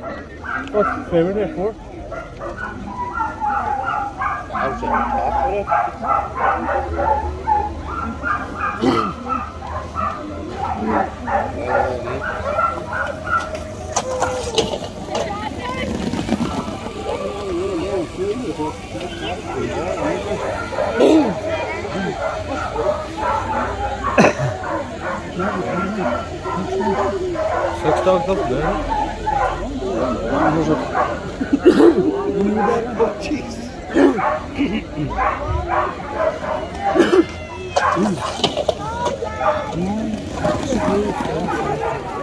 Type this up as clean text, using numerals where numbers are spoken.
What's your favorite there for? I was on top of it. Six dogs up there. Jeez.